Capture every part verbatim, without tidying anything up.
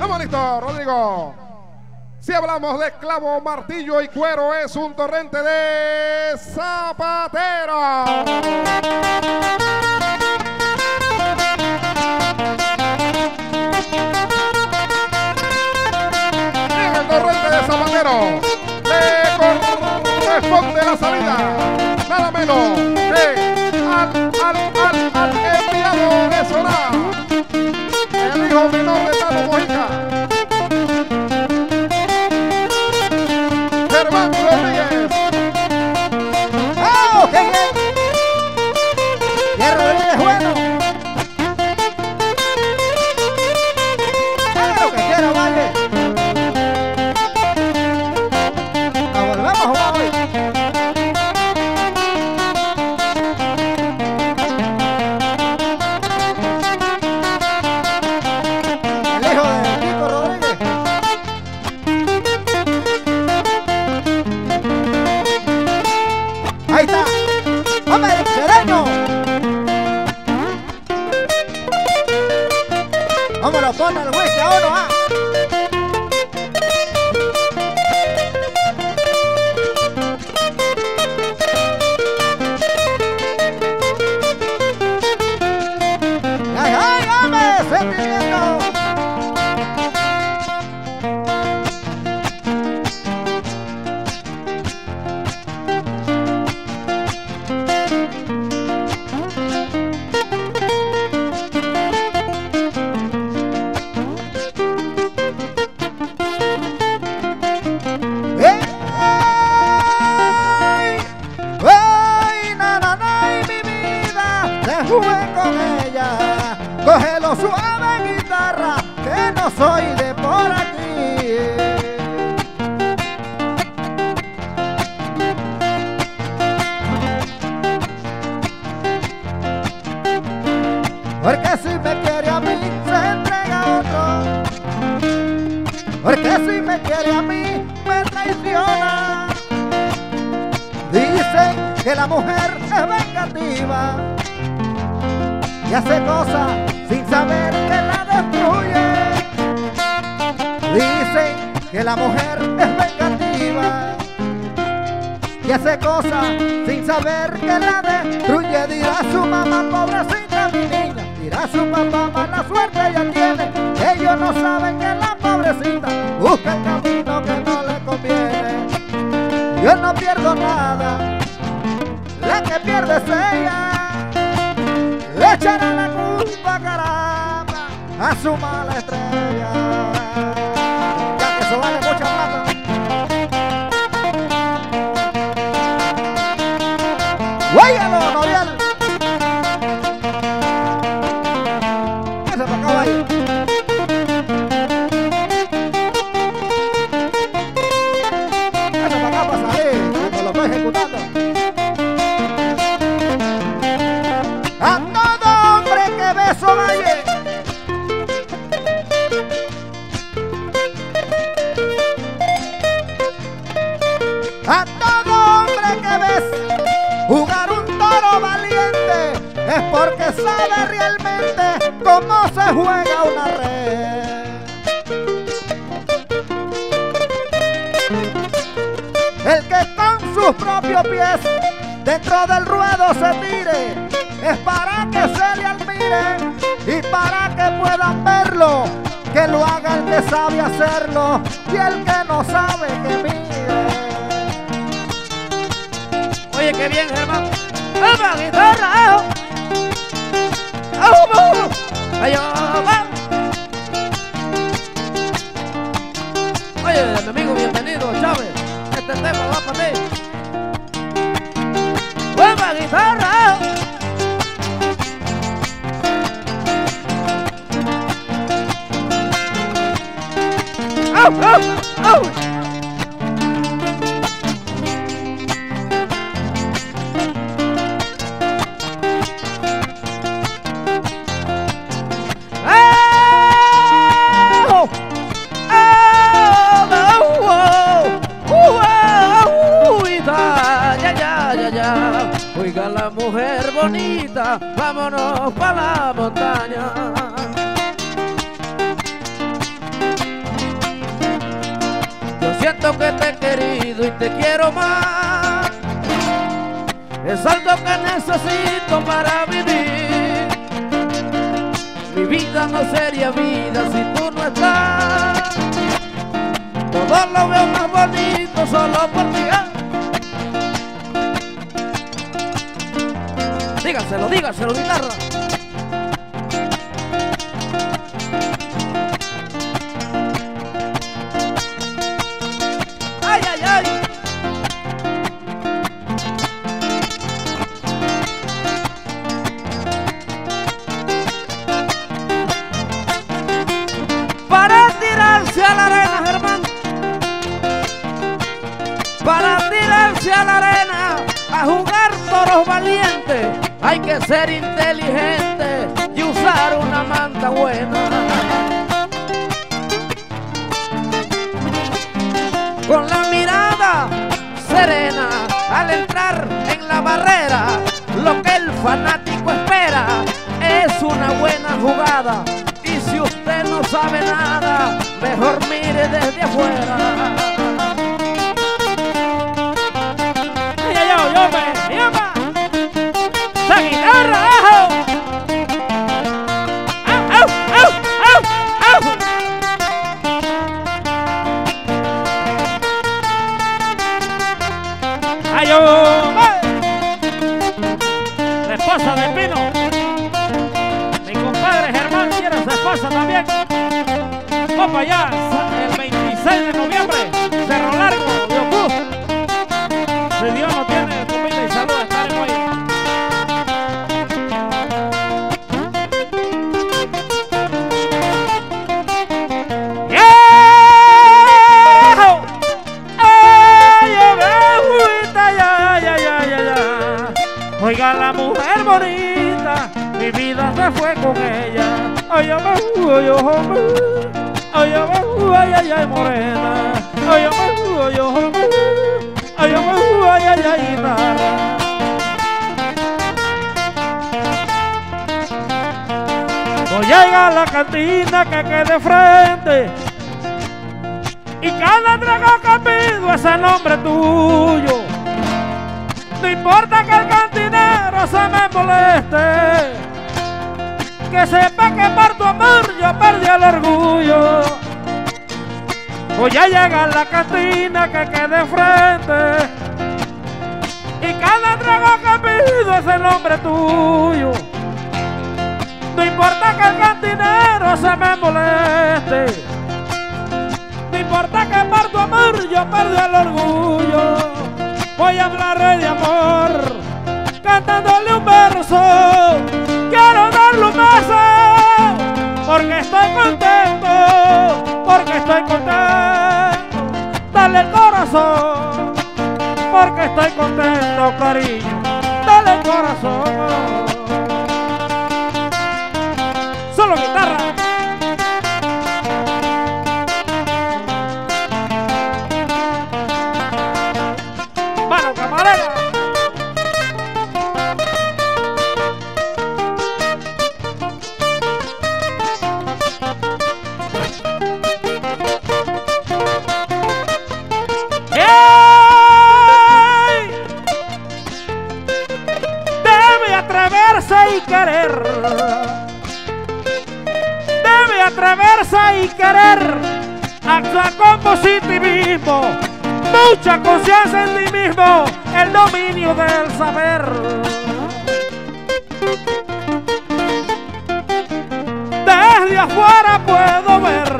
Estamos listos, Rodrigo. Si hablamos de clavo, martillo y cuero, es un torrente de zapatero. En el torrente de zapatero le corresponde la salida, nada menos de al, al, al, al enviado de Soná, el hijo menor de Tato Mojica, Germán Rodríguez. ¡Oh, qué bien! ¡Qué Rodríguez bueno! ¡Es lo que quiero, vale! ¡Nos volvemos a jugar hoy! El hijo de Kiko Rodríguez. Ahí está. ¡Hombre, sereno! ¿Cómo lo pone el whisky a uno, ah? ¡Ay, ay, hombre! ¡Sentimiento! Cógelo suave, guitarra, que no soy de por aquí. Porque si me quiere a mí, se entrega a otro. Porque si me quiere a mí, me traiciona. Dicen que la mujer es vengativa y hace cosas sin saber que la destruye. Dicen que la mujer es vengativa y hace cosas sin saber que la destruye. Dirá su mamá, pobrecita mi niña, dirá su papá, mala suerte ella tiene. Ellos no saben que la pobrecita busca el camino que no le conviene. Yo no pierdo nada, la que pierde es ella. Le echará la culpa, caramba, a su mala estrella. Ya que eso vale mucha plata. ¡Guáyalo, Noriel! Ese para acá, vaya. Ese para acá para salir, cuando lo estoy ejecutando. A todo hombre que beso valle, a todo hombre que ves jugar un toro valiente, es porque sabe realmente cómo se juega una red. El que con sus propios pies dentro del ruedo se tire, es para que se le admire y para que puedan verlo, que lo haga el que sabe hacerlo y el que no sabe que mire. Oye, qué bien, Germán. ¡Vamos, guitarra! ¡Vamos! ¡Ay, va! Oye, mi amigo, bienvenido, Chávez. Este tema va para ti. ¡Vamos, guitarra! ¡Au, au, au! Oiga la mujer bonita, vámonos pa' la montaña. lo que te he querido y te quiero más. Es algo que necesito para vivir. Mi vida no sería vida si tú no estás. Todo lo veo más bonito solo por ti. Dígaselo, dígaselo, guitarra. Ay, ay, ay. Para tirarse a la arena, Germán. Para tirarse a la arena, a jugar toros valientes, hay que ser inteligente y usar una manta buena. Con la mirada serena, al entrar en la barrera, lo que el fanático espera es una buena jugada. Y si usted no sabe nada, mejor mire desde afuera. Yo, yo, me, yo, ma. ¡Esa guitarra, abajo! ¡Au, au, au, au, au! ¡Ay, yo, ma. La esposa de Pino. Mi compadre Germán quiere a su esposa también. Vamos allá, el veintiséis de noviembre, Cerro Largo, de Ocú. Si Dios no tiene comida y salud, estaremos ahí. ¡Yeah! ¡Ay, agüita, ya, ya, ya, ya, ya! Oiga, la mujer bonita, mi vida se fue con ella. Ay, yo me fui, yo me ay, yo me fui, ay, ay, ay, morena. Ay, yo me fui, yo me ay, yo me fui, ay, ay, ay, guitarra. Voy a llegar a la cantina que quede frente y cada trago que pido es el nombre tuyo. No importa que el cantinero se me moleste, que sepa que por tu amor yo perdí el orgullo. Voy a llegar a la cantina que quede frente y cada trago que pido es el nombre tuyo. No importa que el cantinero se me moleste, no importa que por tu amor yo perdí el orgullo. Voy a hablarle de amor, cantándole un verso. Quiero darle un beso, porque estoy contento, porque estoy contento. Dale el corazón, porque estoy contento, cariño. Dale el corazón. Solo guitarra. Mano camarera. Debe atreverse y querer. Debe atreverse y querer. Actuar con positivismo, mucha conciencia en ti mismo, el dominio del saber. Desde afuera puedo ver,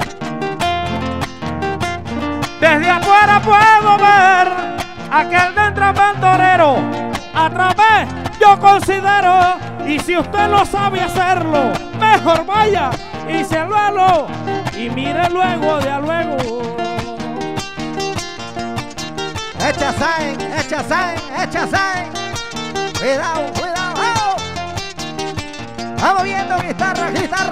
desde afuera puedo ver aquel dentro torero. A través yo considero, y si usted no sabe hacerlo, mejor vaya y se lo y mire luego de a luego. Echa sain, echa sain, echa sain. Cuidado, cuidado, vamos. Vamos viendo guitarra, guitarra.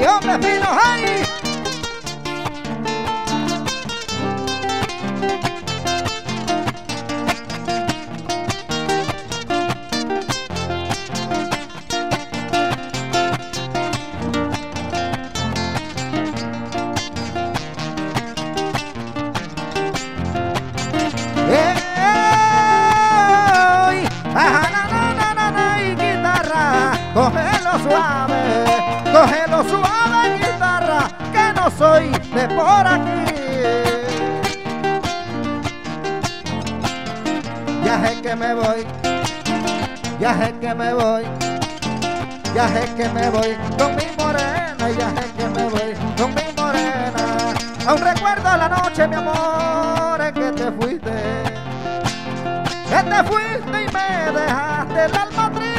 ¡Ay, hombre fino, ay! Cógelo suave, cógelo suave, guitarra, que no soy de por aquí. Ya es que me voy, ya es que me voy, ya es que me voy con mi morena, ya es que me voy con mi morena. Aún recuerdo la noche, mi amor, en que te fuiste, que te fuiste y me dejaste el alma triste.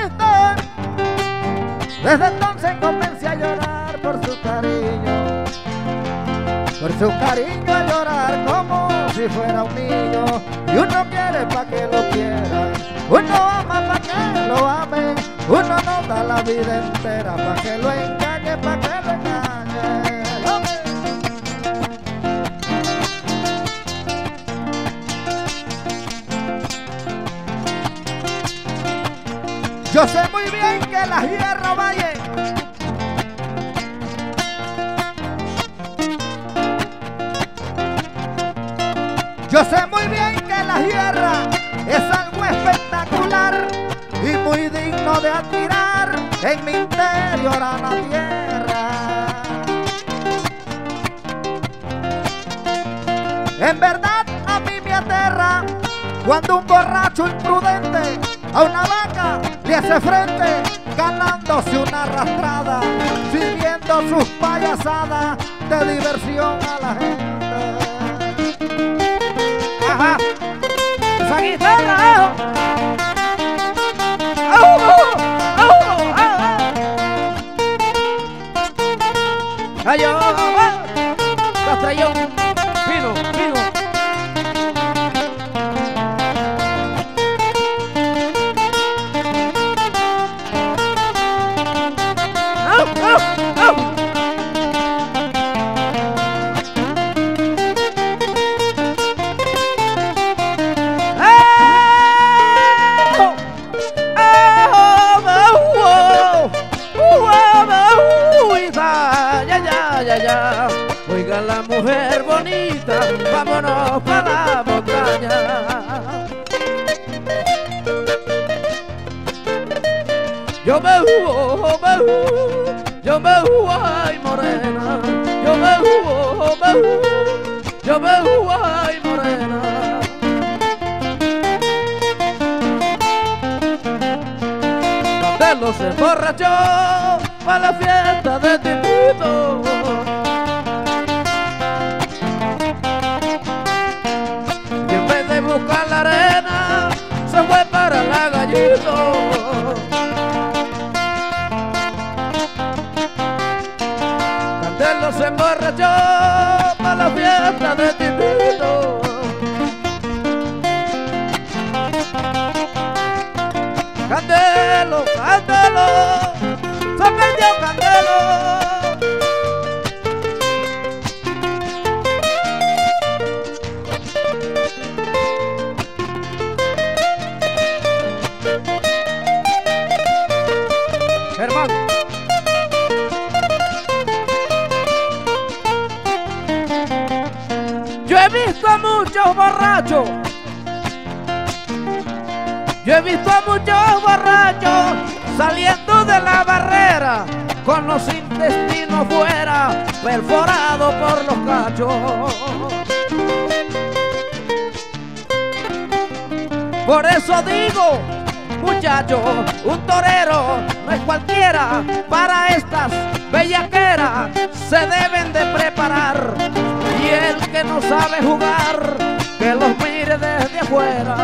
Desde entonces comencé a llorar por su cariño, por su cariño, a llorar como si fuera un niño. Y uno quiere pa' que lo quieran, uno ama pa' que lo amen, uno no da la vida entera pa' que lo engañe, pa' que lo engañe. Yo sé muy bien que las hierras valle Yo sé muy bien que la hierra es algo espectacular y muy digno de admirar en mi interior a la tierra. En verdad a mí me aterra cuando un borracho imprudente a una vaca le hace frente, ganándose una arrastrada, sirviendo sus payasadas de diversión a la gente. Ajá, esa guitarra, ¡au! ¡au! ¡au! ¡Ay, yo! ¡Castrellón! ¡Fino, fino! Oiga la mujer bonita, vámonos para la montaña. Yo me jugo, me jugo, yo me jugo, ay morena. Yo me jugo, me jugo, yo me jugo, ay morena. Candelo se emborrachó para la fiesta de Titito. Buscar la arena, se fue para la Gallito. Candelo se emborrachó para la fiesta de Titito. Candelo, Candelo, se perdió Candelo. Hermano, yo he visto a muchos borrachos, yo he visto a muchos borrachos saliendo de la barrera con los intestinos fuera, perforados por los cachos. Por eso digo, muchachos, un torero no es cualquiera, para estas bellaqueras se deben de preparar, y el que no sabe jugar, que los mire desde afuera.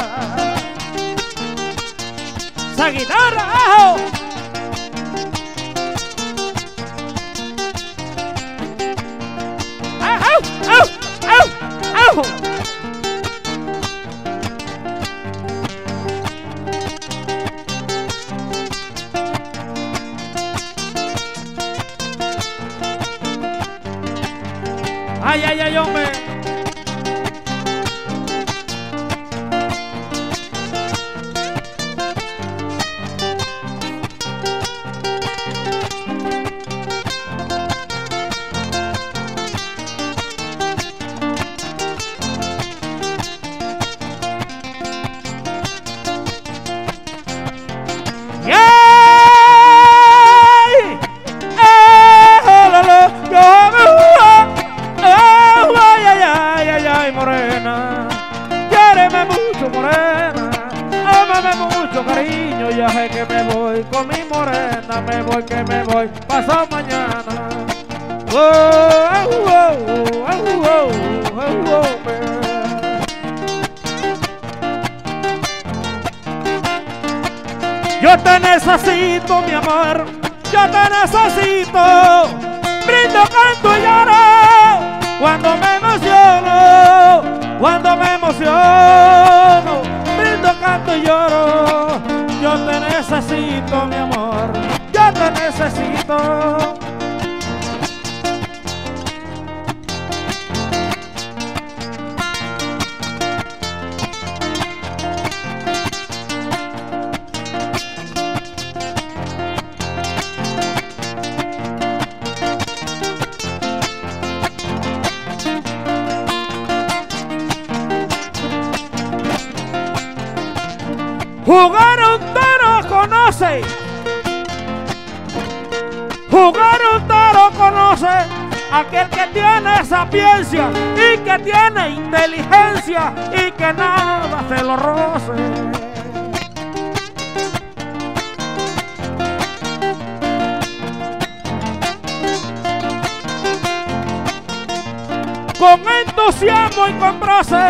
¡Esa guitarra, ajo! ¡Ajo! ¡Ajo! ¡Ajo! ¡Ajo! Ay, ay, ay, hombre. Cariño, ya sé que me voy con mi morena, me voy que me voy, pasado mañana. Oh, oh, oh, oh, oh, oh, oh, yo te necesito, mi amor, yo te necesito. Brindo, canto y lloro cuando me emociono, cuando me emociono. Brindo, canto y lloro. Yo te necesito, mi amor, yo te necesito. Jugar un toro conoce, jugar un toro conoce aquel que tiene sapiencia y que tiene inteligencia y que nada se lo roce. Con entusiasmo y con proce,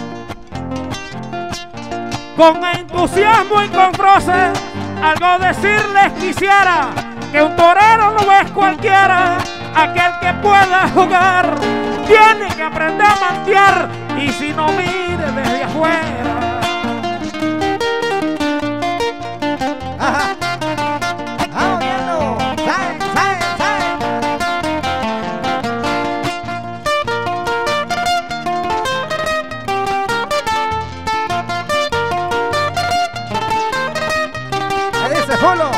con entusiasmo y con proce, algo decirles quisiera, que un torero no es cualquiera, aquel que pueda jugar, tiene que aprender a mantear, y si no mire desde afuera. Ajá. Vamos viendo. ¡Sabe, sabe, sabe! ¿Qué dice Fulo?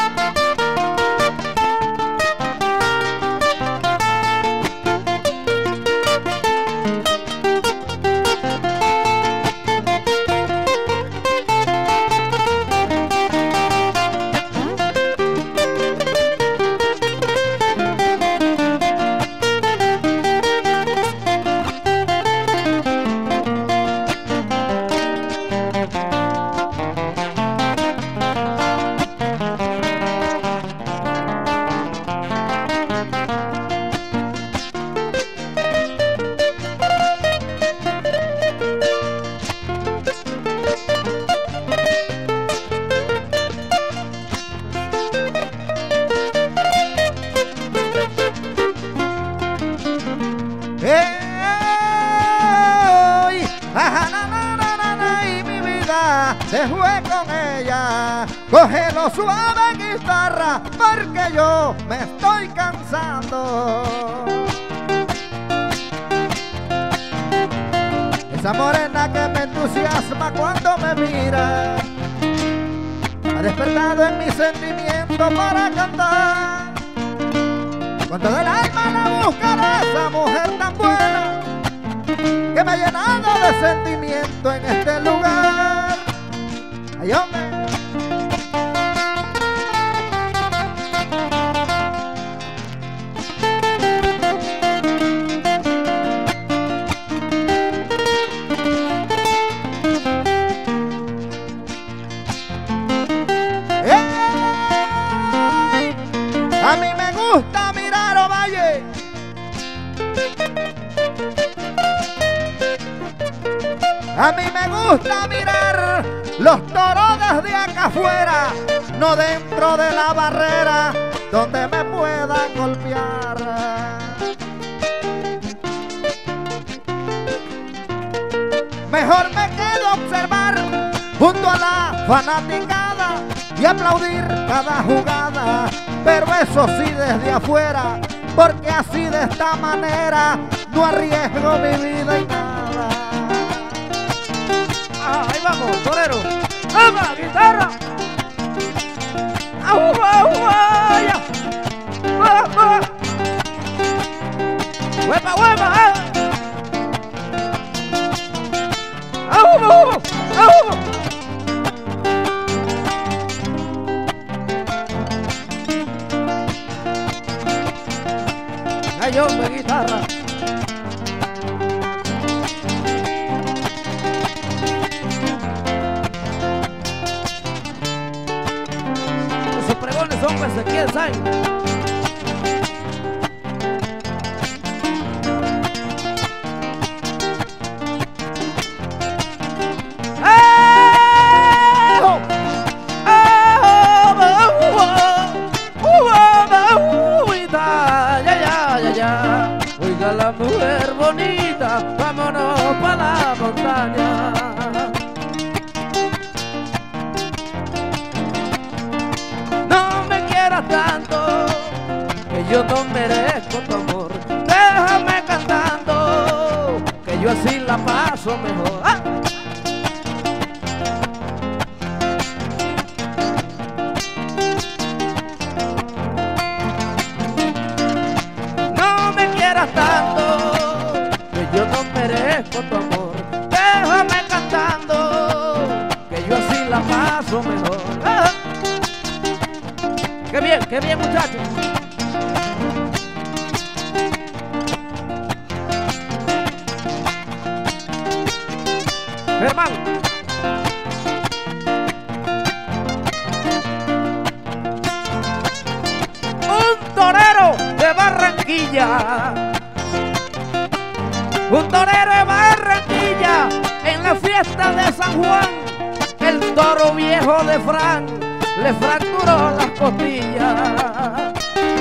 Se fue con ella, cógelo suave guitarra, porque yo me estoy cansando. Esa morena que me entusiasma cuando me mira, ha despertado en mi sentimiento para cantar. Con todo el alma la buscaré, esa mujer tan buena, que me ha llenado de sentimiento en este lugar. ¡Ay, hombre! ¡Ey! A mí me gusta mirar Ovalle. A mí me gusta mirar los toros desde acá afuera, no dentro de la barrera donde me puedan golpear. Mejor me quedo a observar junto a la fanaticada y aplaudir cada jugada, pero eso sí desde afuera, porque así de esta manera no arriesgo mi vida en nada. Ah, ahí vamos, torero. ¡Vamos, guitarra! ¡Au, au, au! ¡Ya! ¡Vamos! ¡Huepa, huepa! ¡Ah! ¡Au, au! ¡Au! ¡Ay, hombre, guitarra! Esos pregones son pues aquí el Sain. Oiga la mujer bonita, vámonos para la montaña. No me quieras tanto, que yo no merezco tu amor. Déjame cantando, que yo así la paso mejor. ¡Ah! Tanto, que yo no merezco tu amor. Déjame cantando, que yo así la paso mejor. ¡Ah! ¡Qué bien, qué bien, muchachos! Germán. Un torero de Barranquilla. Un torero de Barranquilla en la fiesta de San Juan. El toro viejo de Fran le fracturó las costillas.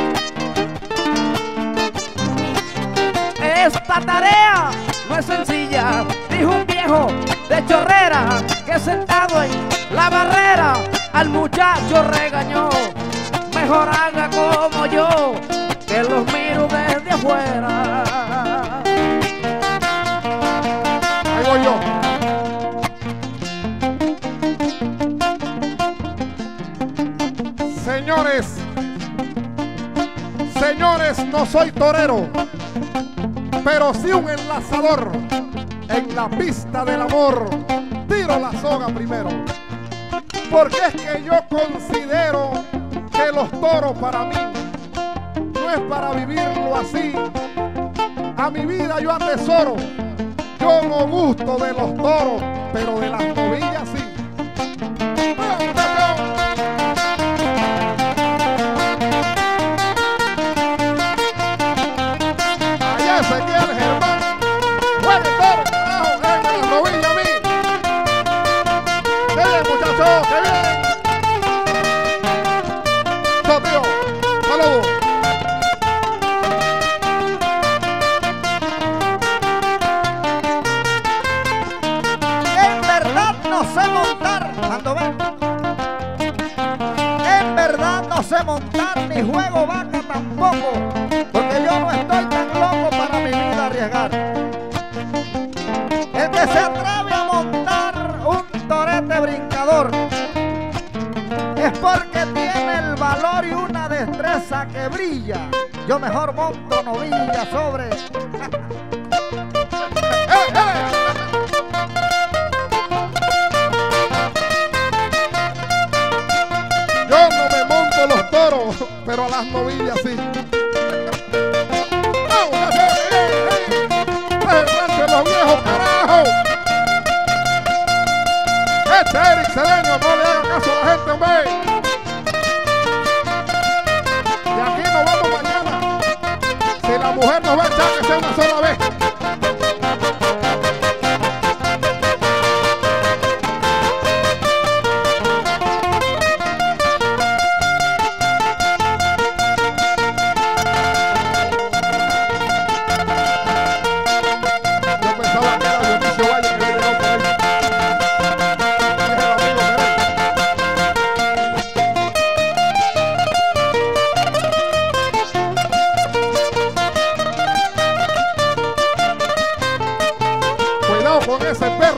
Esta tarea no es sencilla, dijo un viejo de Chorrera que sentado en la barrera al muchacho regañó. Mejor haga como yo, que los miro desde afuera. Ahí voy yo. Señores, señores, no soy torero, pero sí un enlazador. En la pista del amor tiro la soga primero, porque es que yo considero que los toros para mí no es para vivirlo así. A mi vida yo atesoro. Yo no gusto de los toros, pero de las novillas sí. Allá Ezequiel Germán, buen toro, carajo, en las novillas a mí. ¡Qué bien, muchachos! ¡Qué bien! ¡Chao, tío! ¡Saludos! No sé montar, ando ven. En verdad no sé montar, ni juego vaca tampoco, porque yo no estoy tan loco para mi vida arriesgar. El que se atreve a montar un torete brincador es porque tiene el valor y una destreza que brilla. Yo mejor monto novilla sobre. Los toros, pero a las novillas sí. ¡Vamos! ¡El rancho de los viejos, carajo! Este Eric Cedeño, no le haga caso a la gente, hombre. Y aquí nos vamos mañana. Si la mujer nos va a echar, que sea una sola vez. desespero.